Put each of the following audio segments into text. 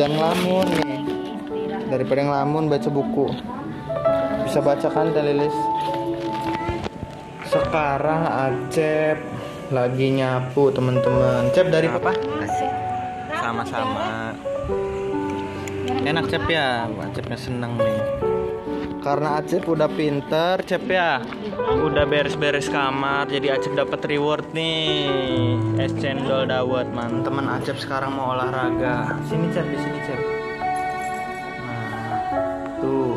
Jangan ngelamun nih. Daripada ngelamun baca buku. Bisa bacakan Teh Lilis. Sekarang Acep lagi nyapu teman-teman. Cep dari apa? Sama-sama. Enak Cep ya. Acepnya senang nih. Karena Acep udah pinter, Cep ya. Udah beres-beres kamar, jadi Acep dapat reward nih. Es cendol dawet, man. Teman Acep sekarang mau olahraga. Sini Cep, di sini Cep. Nah, tuh.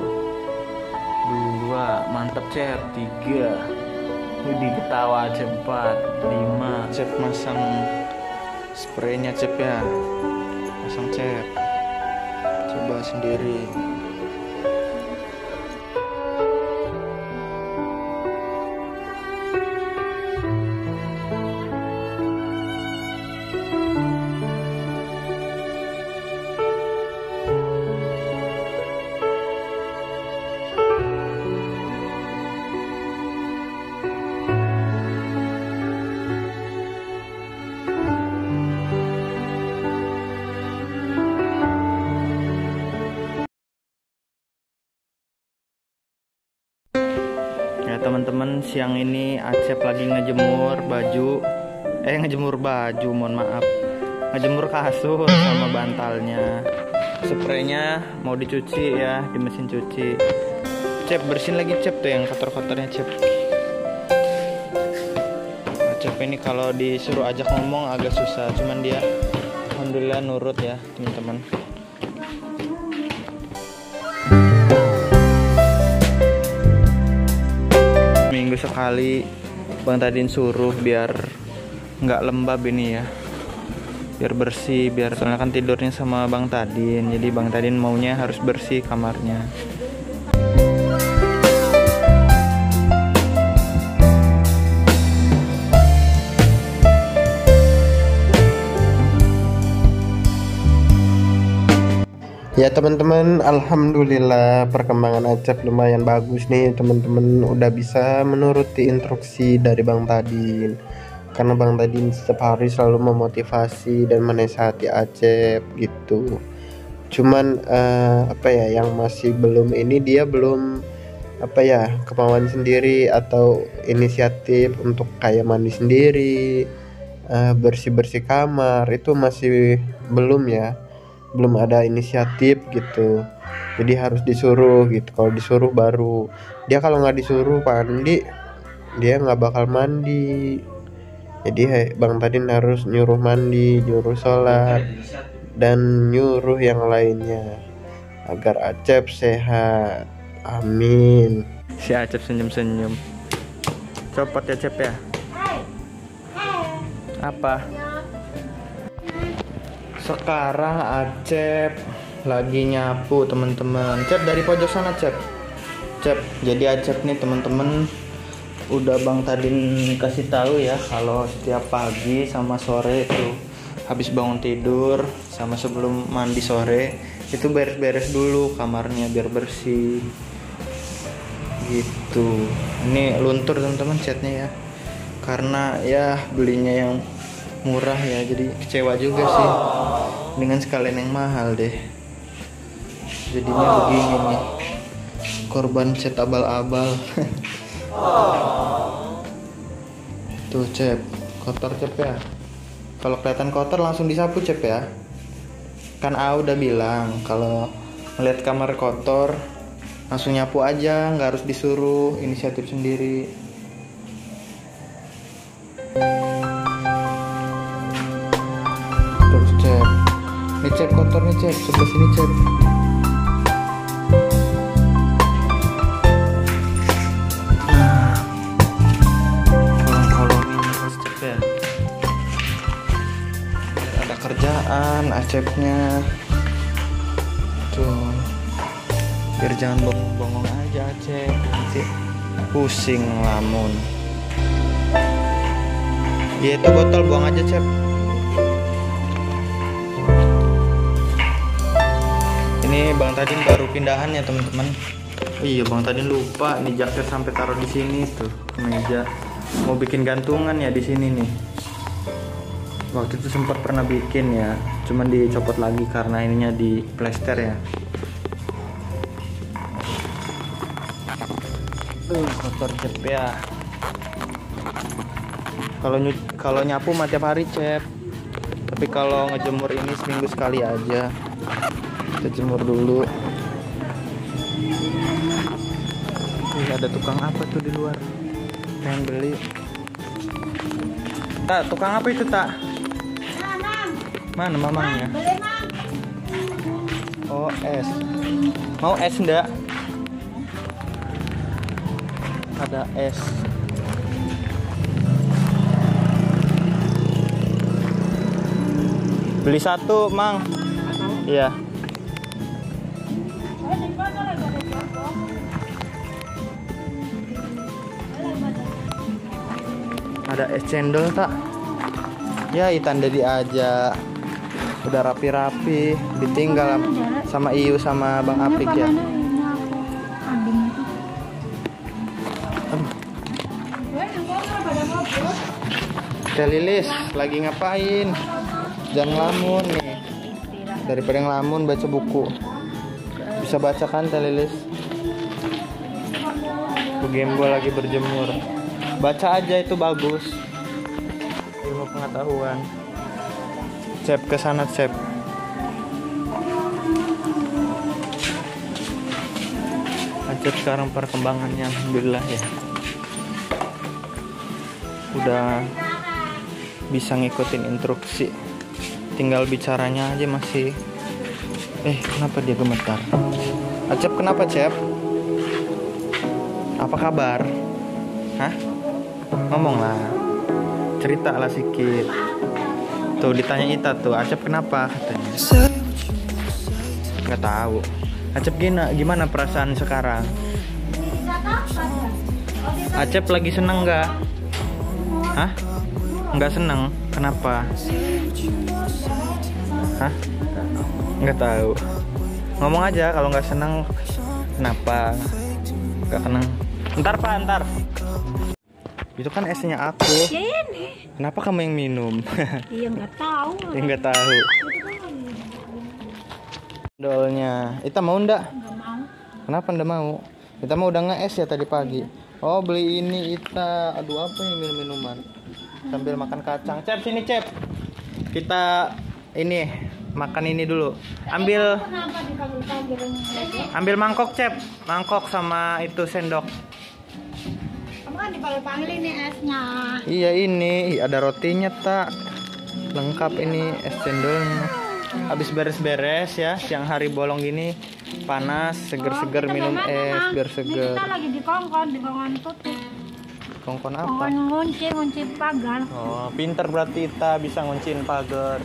2, mantap Cep. 3. Widih ketawa Cep. 4, 5. Cep masang spraynya Cep ya. Pasang Cep. Coba sendiri. Ya teman-teman, siang ini Acep lagi ngejemur baju, mohon maaf. Ngejemur kasur sama bantalnya. Spraynya mau dicuci ya di mesin cuci. Cep, bersihin lagi Cep tuh yang kotor-kotornya Cep. Acep ini kalau disuruh ajak ngomong agak susah, cuman dia alhamdulillah nurut ya teman-teman. Minggu sekali Bang Tadin suruh biar nggak lembab ini ya, biar bersih, biar soalnya kan tidurnya sama Bang Tadin, jadi Bang Tadin maunya harus bersih kamarnya. Ya teman-teman, alhamdulillah perkembangan Acep lumayan bagus nih teman-teman, udah bisa menuruti instruksi dari Bang Tadin. Karena Bang Tadin setiap hari selalu memotivasi dan menasihati Acep gitu. Cuman yang masih belum ini, dia belum kemauan sendiri atau inisiatif untuk kayak mandi sendiri, bersih-bersih kamar, itu masih belum ya. Belum ada inisiatif gitu, jadi harus disuruh gitu. Kalau disuruh baru dia, kalau nggak disuruh mandi dia nggak bakal mandi. Jadi Bang Tadin harus nyuruh mandi, nyuruh sholat, dan nyuruh yang lainnya agar Acep sehat, amin. Si Acep senyum-senyum. Copot ya Cep ya. Apa? Sekarang Acep lagi nyapu teman-teman. Cep dari pojok sana Cep. Jadi Acep nih teman-teman udah Bang Tadin kasih tahu ya, kalau setiap pagi sama sore itu habis bangun tidur sama sebelum mandi sore itu beres-beres dulu kamarnya biar bersih. Gitu. Ini luntur teman-teman catnya ya. Karena ya belinya yang murah ya, jadi kecewa juga sih. Dengan sekalian yang mahal deh. Jadinya begini nih. Korban cat abal-abal. Tuh Cep, kotor Cep ya. Kalau kelihatan kotor langsung disapu Cep ya. Kan A udah bilang kalau melihat kamar kotor langsung nyapu aja, nggak harus disuruh, inisiatif sendiri. Terus Cep, ini Cep kotor nih Cep, sebelah sini Cep. Nah, kolong-kolongin terus Cep ya. Biar ada kerjaan Acepnya. Tuh, biar jangan bongong-bongong aja Acep, nanti pusing lamun. Ya itu botol buang aja Cep. Ini Bang Tadin baru pindahan ya teman-teman. Oh iya, Bang Tadin lupa nih jaket sampai taruh di sini tuh, ke meja. Mau bikin gantungan ya di sini nih. Waktu itu sempat pernah bikin ya, cuman dicopot lagi karena ininya di plester ya. Kotor Cep ya. Kalau nyapu mah tiap hari Cep. Tapi kalau ngejemur ini seminggu sekali aja. Kita jemur dulu. Ada tukang apa tuh di luar? Pengen beli. Tak, tukang apa itu tak? Mana mamangnya? Oh, es. Mau es enggak? Ada es. Beli satu, Mang. Iya. Ada es cendol tak? Ya, Itan Dedi aja. Udah rapi-rapi, ditinggal sama Iyu sama Bang Apik ya. Teh Lilis lagi ngapain? Jangan ngelamun nih. Daripada ngelamun baca buku. Bisa baca kan Teh Lilis? Gembol lagi berjemur. Baca aja itu bagus. Ilmu pengetahuan. Cep ke sana Cep. Acep sekarang perkembangannya alhamdulillah ya. Udah bisa ngikutin instruksi. Tinggal bicaranya aja masih. Kenapa dia gemetar? Acep kenapa Cep? Apa kabar? Hah? Ngomonglah. Ceritalah sedikit. Tuh ditanya Ita tuh, Acep kenapa katanya? Nggak tahu. Acep gimana perasaan sekarang? Acep lagi seneng nggak? Hah? Nggak seneng? Kenapa? Hah? Nggak tahu. Ngomong aja kalau nggak seneng. Kenapa? Nggak seneng. Ntar Pak, ntar. Itu kan esnya aku. Ya ini. Kenapa kamu yang minum? Iya nggak tahu. Ya nggak tahu. Dolnya. Ita mau ndak? Nggak mau. Kenapa ndak mau? Ita mau udah nge-es ya tadi pagi. Oh beli ini Ita. Aduh apa yang minum-minuman? Sambil makan kacang. Cep sini Cep. Kita ini makan ini dulu. Ambil mangkok Cep. Mangkok sama itu sendok. Kan dipanggil ini esnya. Iya ini ada rotinya tak lengkap ini es cendolnya. Habis beres-beres ya siang hari bolong gini panas seger-seger minum es biar seger. Kita lagi di kongkon tutup. Kongkon apa? Kongkon ngunci pagar. Oh pinter berarti kita bisa ngunciin pagar.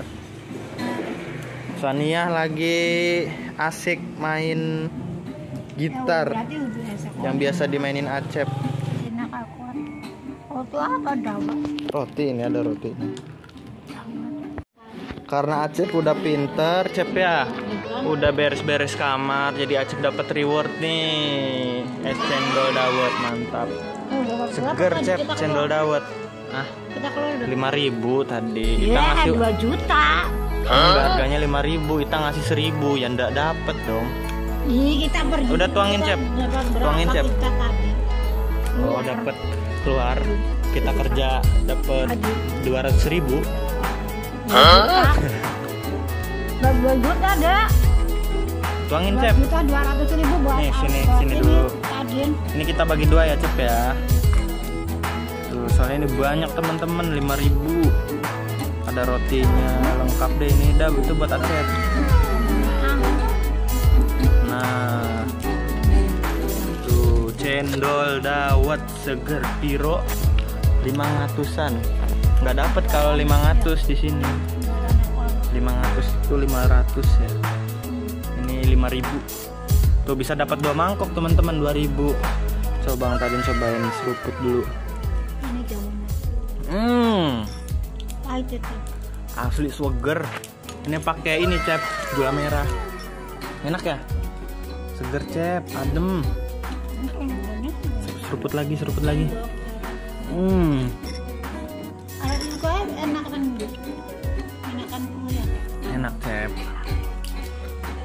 Sania lagi asik main gitar yang biasa dimainin Acep. Roti ini ada roti. Karena Acep udah pinter, Cep ya. Udah beres-beres kamar, jadi Acep dapat reward nih. Es cendol dawet mantap. Seger Cep cendol dawet. Ah, 5.000 tadi. Kita ngasih 2 juta. Enggak, harganya 5.000, kita ngasih 1.000, ya ndak dapet dong. Kita berjuta. Udah tuangin Cep. Tuangin Cep. Oh, dapet keluar. Kita kerja dapat 200.000. 2 juta ada. Tuangin Cep. 200.000 buat. Nih sini dulu. Ini kita bagi 2 ya Cep ya. Tuh soalnya ini banyak teman-teman 5.000. Ada rotinya lengkap deh ini dah itu buat Acep. Nah. Tuh cendol dawet seger piro 500-an. Nggak dapat kalau 500 di sini. 500 itu 500 ya. Ini 5.000. Tuh bisa dapat 2 mangkok teman-teman 2.000. Coba Bang Tadin cobain seruput dulu. Pahit itu. Asli seger. Ini pakai ini Cep, gula merah. Enak ya? Seger Cep, adem. Seruput lagi. Enak kan?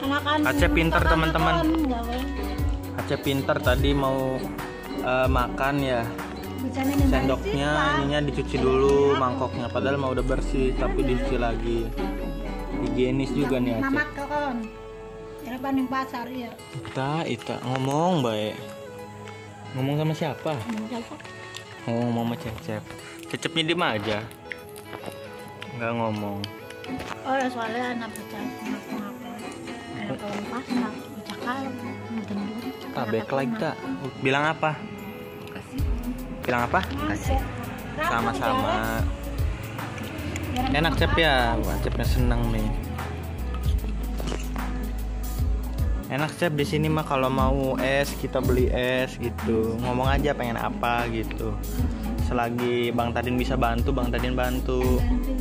Acep pinter teman-teman. Acep pinter tadi mau makan ya. Sendoknya ininya dicuci dulu, mangkoknya padahal mau udah bersih tapi dicuci lagi. Higienis juga nih Acep. Mamat kon. Ya paling pasar ya. Ita ngomong baik. Ngomong sama siapa? Ngomong sama Cecep. Cecepnya diem aja. Nggak ngomong. Oh, soalnya anak baca ngapa-ngapa. Ada kalau pasar, cakal, mungkin Baik lagi tak. Bilang apa? Bilang apa? Sama-sama. Enak Cep ya. Wah, Cepnya seneng nih. Enak Cep di sini mah kalau mau es kita beli es gitu. Ngomong aja pengen apa gitu. Selagi Bang Tadin bisa bantu, Bang Tadin bantu.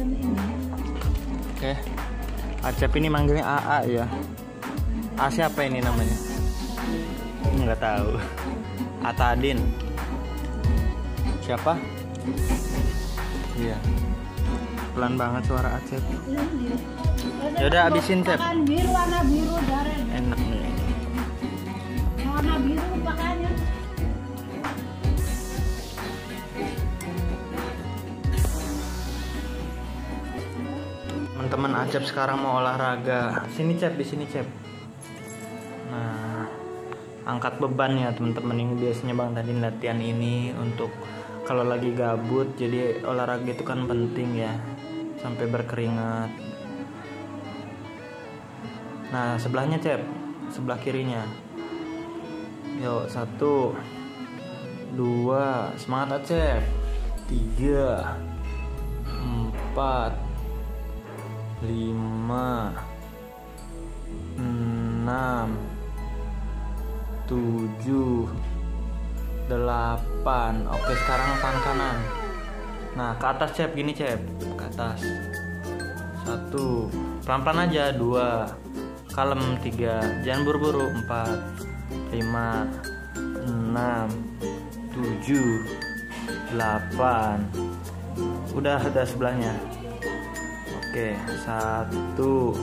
Oke. Acep ini manggilnya AA ya. A siapa ini namanya? Nggak tahu. Atadin. Siapa? Iya. Pelan banget suara Acep. Ya udah abisin Cep. Biru, warna biru darah. Enak nih. Warna biru pakainya. Teman-teman Acep sekarang mau olahraga. Sini Cep, di sini Cep. Nah, angkat beban ya teman-teman. Ini biasanya Bang Tadin latihan ini untuk kalau lagi gabut. Jadi olahraga itu kan penting ya, sampai berkeringat. Nah, sebelahnya Cep, sebelah kirinya. Yuk, 1 2, semangat Acep. 3 4 5 6 7 8. Oke, sekarang tangan kanan. Nah, ke atas Cep, gini Cep, ke atas. 1, pelan-pelan aja. 2, kalem. 3, jangan buru-buru. 4 5 6 7 8. Udah sebelahnya. Oke, 1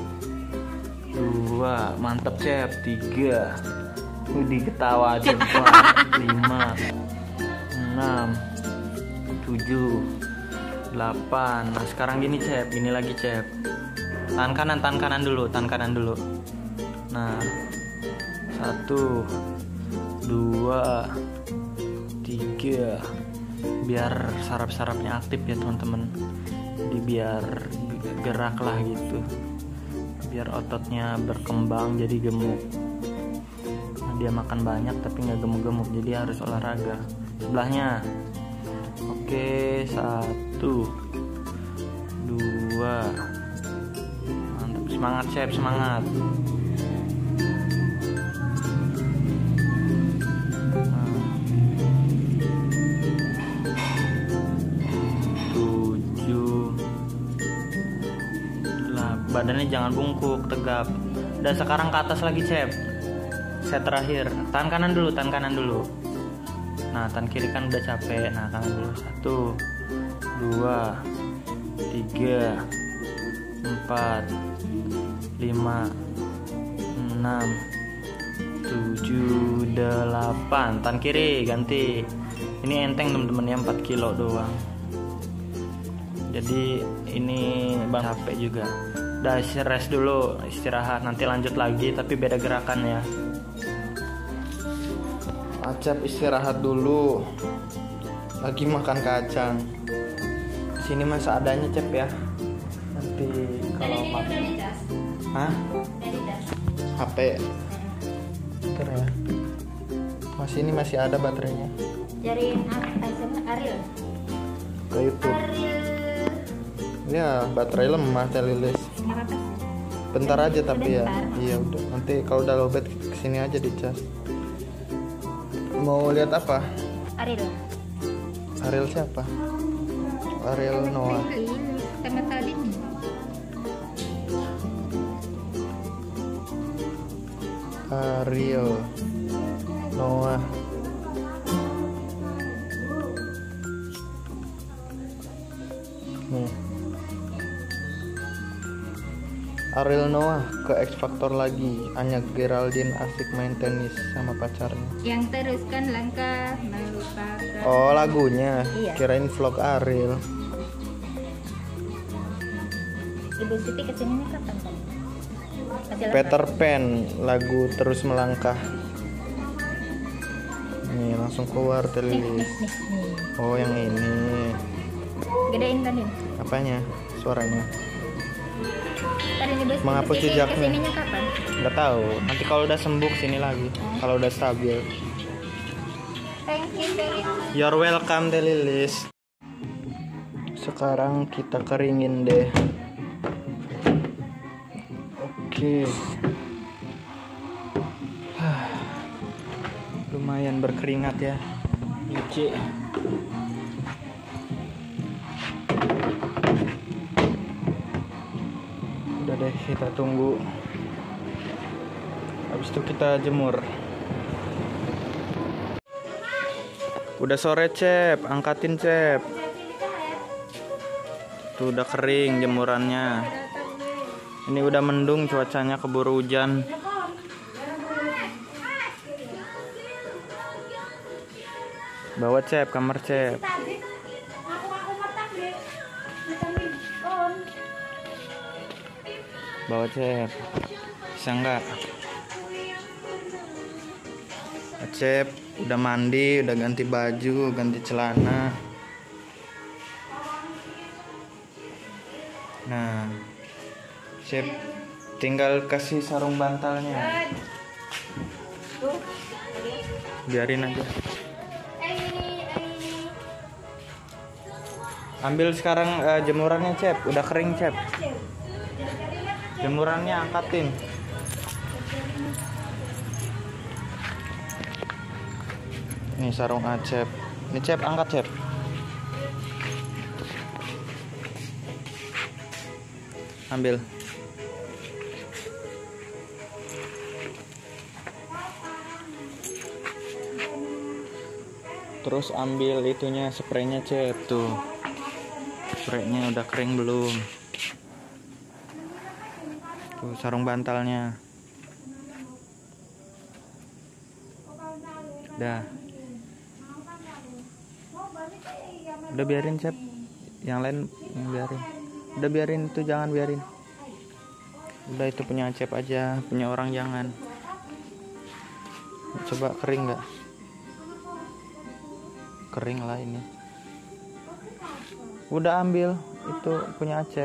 2, mantep Cep. 3, ketawa aja. 4 5 6 7 8. Nah, sekarang gini Cep, gini lagi Cep. Tahan kanan dulu. Nah, 1 2 3. Biar saraf-sarafnya aktif ya teman-teman. Biar gerak lah gitu. Biar ototnya berkembang jadi gemuk. Nah, dia makan banyak tapi nggak gemuk-gemuk, jadi harus olahraga. Sebelahnya. Oke, 1 2. Mantap, semangat Chef, semangat. 7. Badannya jangan bungkuk, tegap. Dan sekarang ke atas lagi Chef. Set terakhir. Tahan kanan dulu. Nah, tangan kiri kan udah capek. Nah, kanan dulu. 1 2 3 4 5 6 7 8. Tangan kiri ganti. Ini enteng temen-temen ya, 4 kilo doang. Jadi ini bang capek juga. Udah rest dulu, istirahat, nanti lanjut lagi tapi beda gerakan ya. Acep istirahat dulu. Lagi makan kacang. Sini mah seadanya Cep ya. Nanti kalau makan. Hah? HP. Bentar ya. Ini masih ada baterainya. Cariin Ariel. Ke YouTube. Ya, baterai lemah Celilis. Bentar aja tapi ya. Iya udah. Nanti kalau udah lowbat kesini aja dicas. Mau lihat apa? Ariel siapa? Ariel Noah. Sama tadi nih. Ariel Noah. Ariel Noah ke X Factor lagi. Anya Geraldine asik main tenis sama pacarnya. Yang teruskan langkah melupakan. Oh, lagunya. Iya. Kirain vlog Ariel. Ibu Siti kesininya kapan tadi? Masih lama? Peter Pan, lagu Terus Melangkah. Nih langsung keluar Nih. terlilis. Oh, yang ini. Gedein tadi. Apanya? Suaranya. Tadi Ibu Menghapus Siti jejaknya. kesininya kapan? Udah tahu. Nanti kalau udah sembuh sini lagi. Kalau udah stabil. Thank you, Teli. You're welcome, Delilis. Sekarang kita keringin deh. Oke. Lumayan berkeringat ya. Nyuci. Udah deh, kita tunggu. Habis itu kita jemur. Udah sore, Cep. Angkatin, Cep. Tuh udah kering jemurannya. Ini udah mendung, cuacanya keburu hujan. Bawa, Cep, kamar, Cep. Bawa, Cep. Bisa nggak? Cep udah mandi, udah ganti baju, ganti celana. Nah, Cep tinggal kasih sarung bantalnya. Biarin aja. Ambil sekarang jemurannya, Cep. Udah kering, Cep. Jemurannya angkatin. Nih sarung Acep. Ini Cep, angkat, Cep. Ambil. Terus ambil itunya, spraynya, Cep. Tuh. Spraynya udah kering belum? Tuh sarung bantalnya. Dah. Udah biarin, Cep. Yang lain biarin. Udah biarin itu, jangan biarin. Udah itu punya Cep aja, punya orang jangan. Coba kering nggak? Kering lah ini. Udah ambil, itu punya Acep.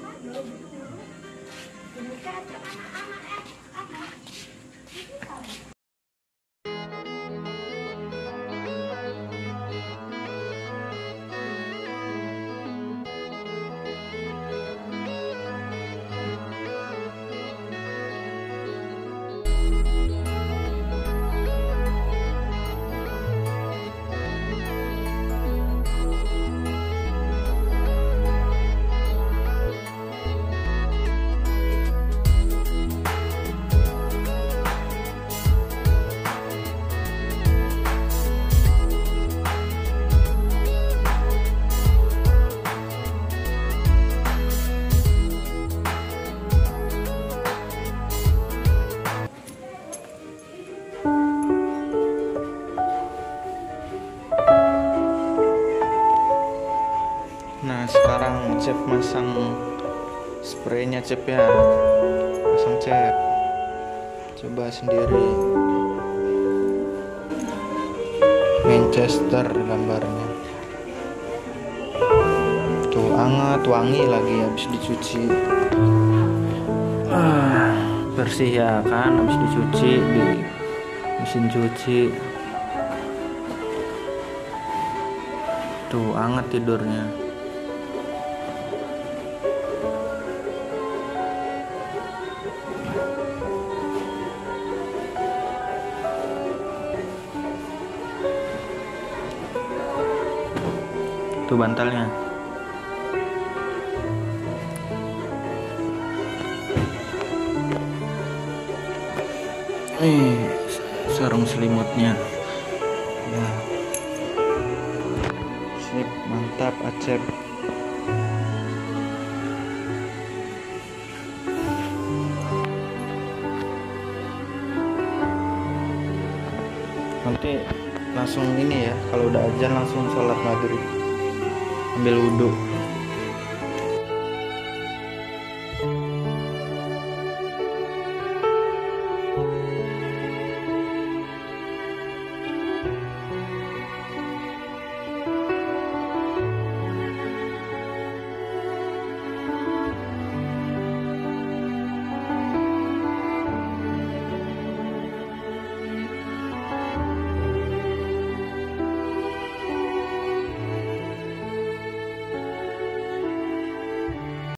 Nah sekarang Cep masang spraynya, Cep ya. Pasang, Cep. Coba sendiri. Manchester gambarnya. Tuh anget, wangi lagi habis dicuci. Bersih ya kan, habis dicuci di mesin cuci. Tuh anget tidurnya. Tuh bantalnya. Sarung selimutnya. Nah. Sip, mantap Acep. Nanti langsung ini ya, kalau udah azan langsung sholat maghrib, ambil wudhu.